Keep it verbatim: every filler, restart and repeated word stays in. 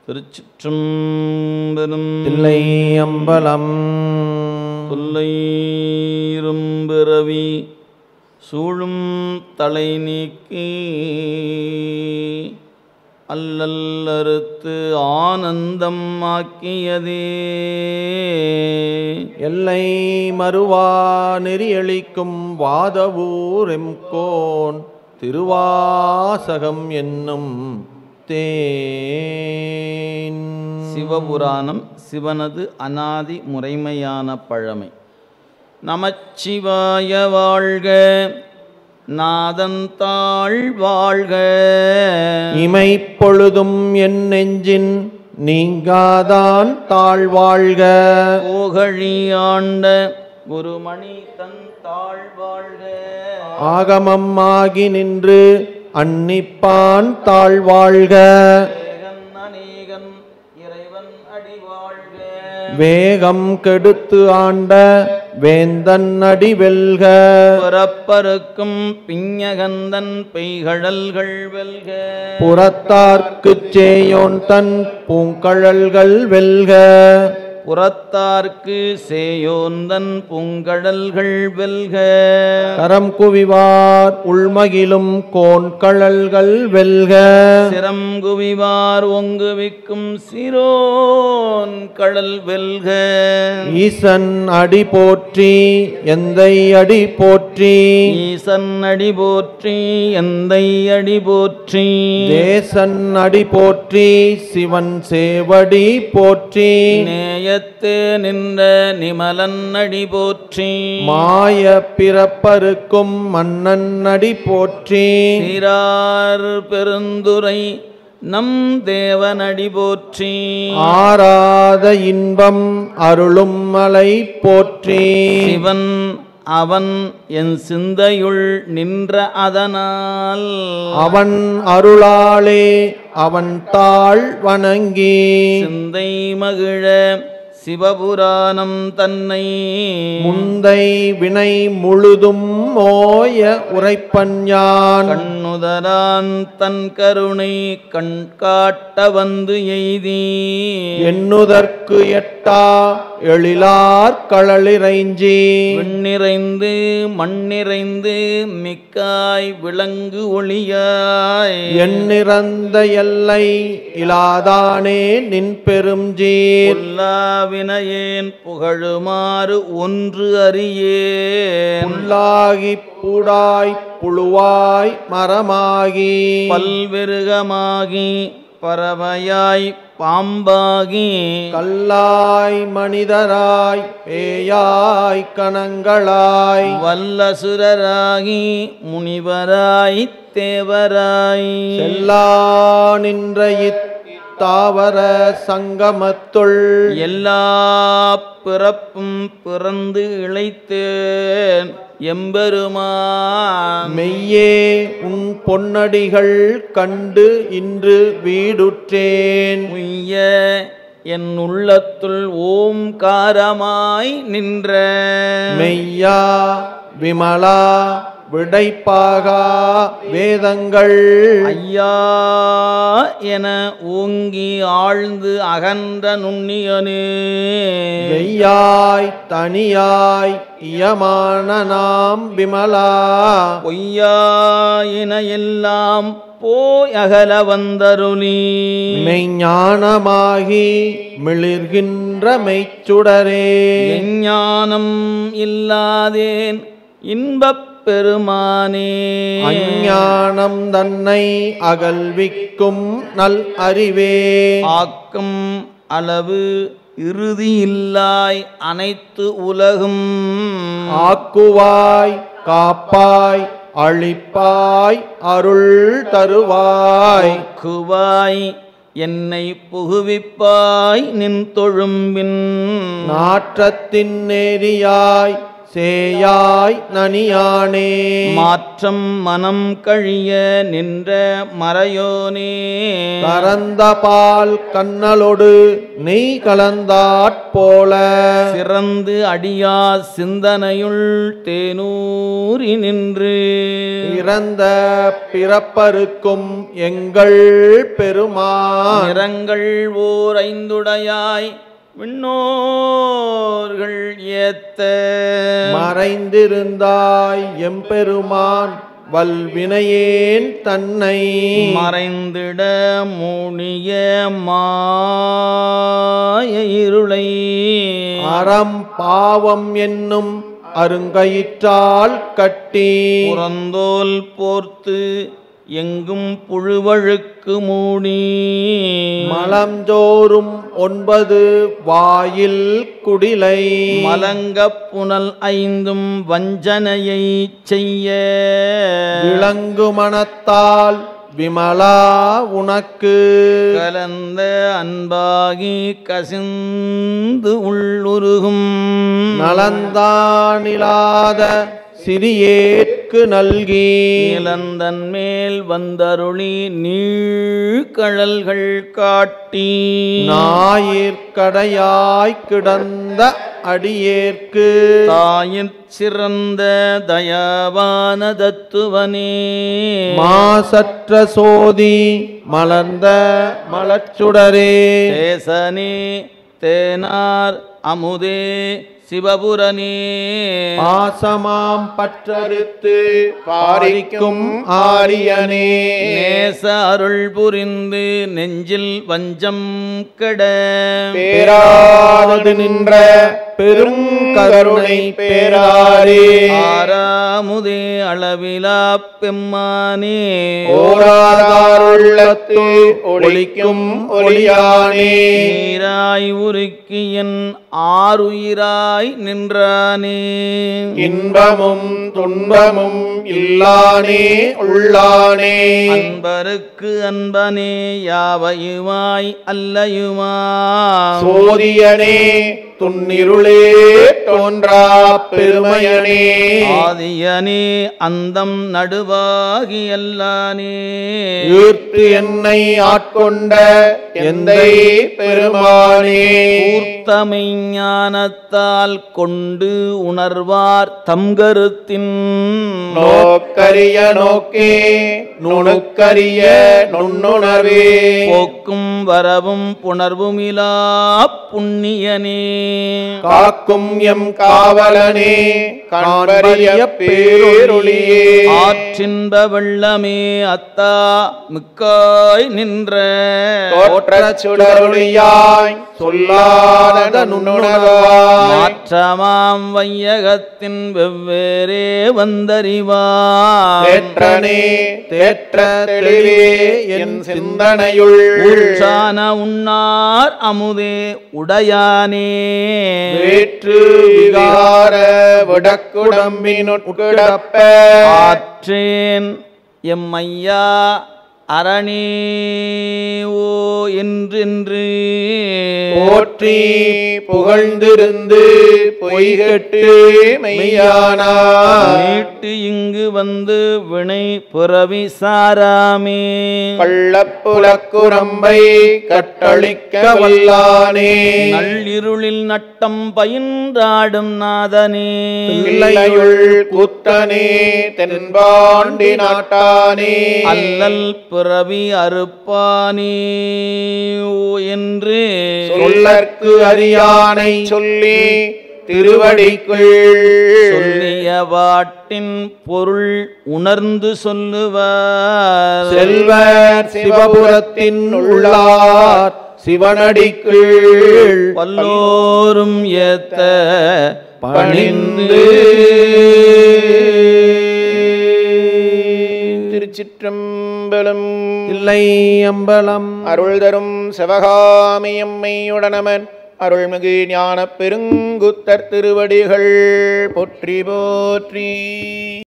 திருச்சிற்றம்பலம். தில்லை அம்பலம். தொல்லைரும் பிறவி சூழும் தலை நீக்கி அல்லல் அறுத்து ஆனந்தம் ஆக்கியதே. எல்லை மறுவா நெறியளிக்கும் வாதவூர் எம்கோன் திருவாசகம் என்னும் தேன். சிவபுராணம் சிவனது அநாதி முறைமையான பழமை. நமச்சிவாய வாழ்க, நாதந்தாள் வாழ்க. இமைப்பொழுதும் என் நெஞ்சின் நீங்காதான் தாழ்வாழ்க. ஓகழியாண்ட குருமணி தன் தாழ் வாழ்க. ஆகமம் ஆகி நின்று அன்னிப்பான் தாழ்வாழ்க. வேகன் அநேகன் இறைவன் அடி வாழ்க. வேகம் கெடுத்து ஆண்ட வேந்தன் அடி வெல்க. புறப்பருக்கும் பிஞகந்தன் பெய்கழல்கள் வெல்க. புறத்தார்க்குச் சேயோன் தன் பூங்கழல்கள் வெல்க. புறத்தார்க்கு சேயோந்தன் பூங்கடல்கள் வெல்க. கரம் குவிவார் உள்மகிழும் கோன்கழல்கள் வெல்க. சிரம் குவிவார் ஒங்குவிக்கும் சிரோன் கடல் வெல்க. ஈசன் அடி போற்றி எந்தை அடி போற்றி. ஈசன் அடி போற்றி எந்தை அடி போற்றி. தேசன் அடி போற்றி சிவன் சேவடி போற்றி. நேயத்தே நின்ற நிமலன் அடி போற்றி. மாய பிறப்பருக்கும் மன்னன் அடி போற்றி. சீரார் பெருந்துரை நம் தேவனடி போற்றி. ஆராத இன்பம் அருளும் மலை போற்றி. சிவன் அவன் என் சிந்தையுள் நின்ற அதனால் அவன் அருளாலே அவன் தாழ் வணங்கி சிந்தை மகிழ சிவபுராணம் தன்னை முந்தை வினை முழுதும் மோய உரைப்பஞ்ஞான். கண்ணுதரான் தன் கருணை கண் காட்ட வந்து எய்தி எண்ணுதற்கு எட்டா எழிலார் களளிரைஞ்சி விண்ணிறைந்து மண்ணிறைந்து மிக்காய் விளங்கு ஒளியாய் எண்ணிறந்த எல்லை இலாதானே நின் பெருஞ்சீர். வினையேன் புகழுமாறு ஒன்று அறியேன். புல்லாகி பூடாய் புழுவாய் மரமாகி பல்விருகமாகி பறவையாய் பாம்பாகி கல்லாய் மனிதராய் பேயாய் கணங்களாய் வல்லசுரராகி முனிவராய் தேவராய் செல்லா நின்ற இத் தாவர சங்கமத்துள் எல்லா பிறப்பும் பிறந்து இளைத்தேன் எம்பெருமான். மெய்யே உன் பொன்னடிகள் கண்டு இன்று வீடுற்றேன். உய்ய என் உள்ளத்துள் ஓம்காரமாய் நின்ற மெய்யா விமலா விடைப்பாகா வேதங்கள் ஐயா என ஓங்கி ஆழ்ந்து அகன்ற நுண்ணியனே. மெய்யாய் தனியாய் இயமான நாம் விமலா பொய்யாயின எல்லாம் போய் அகல வந்தருளி மெய்ஞானமாகி மிளிர்கின்ற மெய்ச்சுடரே. எஞ்ஞானம் இல்லாதேன் இன்பப் பெருமானே. அஞ்ஞானம் தன்னை அகல்விக்கும் நல் அறிவே. ஆக்கம் அளவு இறுதி இல்லாய் அனைத்து உலகும் ஆக்குவாய் காப்பாய் அழிப்பாய் அருள் தருவாய். குவாய் என்னை புகுவிப்பாய் நின் தொழும்பின். நாற்றத்தின் நேரியாய் சேயாய் நனியானே மாற்றம் மனம் கழிய நின்ற மறையோனே கறந்த பால் கண்ணலொடு நெய் கலந்தாற்போல சிறந்து அடியா சிந்தனையுள் தேனூரி நின்று இறந்த பிறப்பருக்கும் எங்கள் பெருமான் நிறங்கள் ஓர் ஐந்துடையாய் விண்ணோர்கள் ஏத்த மறைந்திருந்தாய் எம்பெருமான் வல்வினையேன் தன்னை மறைந்திட மூணிய மாய இருளை அறம் பாவம் என்னும் அருங்கயிற்றால் கட்டி புறந்தோல் போர்த்து எங்கும் புழுவழுக்கு மூடி மலஞ்சோறும் ஒன்பது வாயில் குடிலை மலங்கப் புனல் ஐந்தும் வஞ்சனையை செய்ய விளங்கு மனத்தால் விமலா உனக்கு கலந்த அன்பாகி கசிந்து உள்ளுருகும் நலந்தானிலாத சிறியேற்கு நல்கி நிலந்தன் மேல் வந்தருளி நீழ்கழல்கள் காட்டி ஞாயிற்கடையாய் கிடந்த அடியேற்கு தாயிற் சிறந்த தயாவான தத்துவனே மாசற்ற சோதி மலர்ந்த மலச்சுடரே தேசனே தேனார் அமுதே சிவபுரனே பாசமாம் பற்றறுத்து பாரிக்கும் ஆரியனே நேச அருள் புரிந்து நெஞ்சில் வஞ்சம் கெட பேராது நின்ற பெரும் கருணை பேராரே ஆறாமுதே அளவிலா பெம்மானே ஓராதாருள்ளத்து ஒளிக்கும் ஒளியானே நீராய் உருக்கி என் ஆறுயிராய் நின்றானே இன்பமும் துன்பமும் இல்லானே உள்ளானே அன்பருக்கு அன்பனே யாவையுமாய் அல்லயுமா சோதியனே துன்னிருளே தோன்றா பெருமையனே ஆதியனே அந்தம் நடுவாகி அல்லானே ஈர்த்து என்னை ஆட்கொண்ட எந்தை பெருமானே கூர்த்தமை ஞானத்தால் கொண்டு உணர்வார் தம் கருத்தின் நோக்கரிய நோக்கே நுணுக்கரிய நுண்ணுணர்வே போக்கும் வரவும் புணர்வுமிலா புண்ணியனே காக்கும் எம் காவலனே காண்பரிய பேரொளியே ஆற்றின்ப வெள்ளமே அத்தா மிக்காய் நின்ற தோற்றச் சுடரொளியாய் சொல்லாத நுண்ணுணர்வாய் மாற்றமாம் வையகத்தின் வெவ்வேறே வந்தறிவார் தேற்றனே தேற்ற தெளிவே என் சிந்தனையுள் ஊற்றான உண்ணார் அமுதே உடையானே வேற்று விகார விடக்குடம்பினுட்கிடப்ப ஆற்றேன் எம்மையா அரணே ஓ என்றென்று போற்றி புகழ்ந்திருந்து பொய்கட்டு மெய்யானா மீட்டு இங்கு வந்து வினை புறவி சாராமே கள்ளப்புலக்குரம்பை கட்டளிக்க வல்லானே நள்ளிருளில் நட்டம் பயின்றாடும் நாதனே இல்லையுள் கூத்தனே தென்பாண்டி நாட்டானே அல்லல் பிறவி அறுப்பானே என்று சொல்லற்கு அறியானை சொல்லி திருவடிக்குள் சொல்லிய வாட்டின் பொருள் உணர்ந்து சொல்லுவார் செல்வர் சிவபுரத்தின் உள்ளார் சிவனடிக்குள் பல்லோரும் ஏத்த பணிந்து திருச்சிற்றம்பலம் இல்லை அம்பலம் அருள் தரும் சிவகாமியம்மையுடனமன் அருள்மிகு ஞான பெருங்குத்தர் திருவடிகள் போற்றி போற்றி.